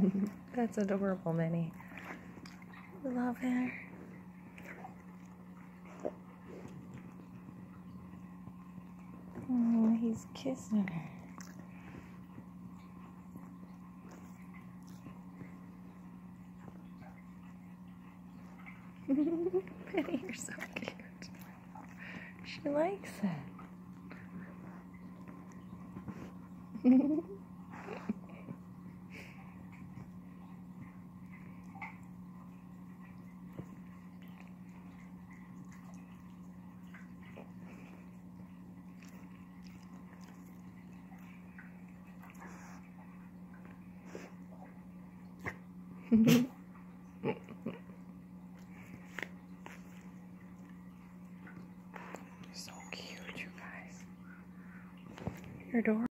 That's adorable, Minnie. Love her. Oh, he's kissing her. Minnie, you're so cute. She likes it. So cute, you guys. You're adorable.